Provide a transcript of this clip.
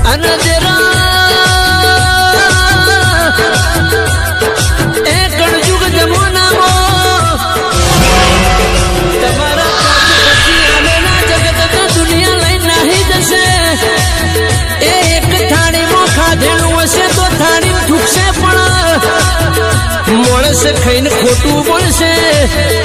અને એ કળયુગ જમાનામાં તમારા પછી આવેલા જગતના દુનિયા લઈ નાહી જશે એ એક થાળીમાં ખાધેલું હશે તો થાળી ઠૂકશે પણ માણસ ખાઈને ખોટું પડશે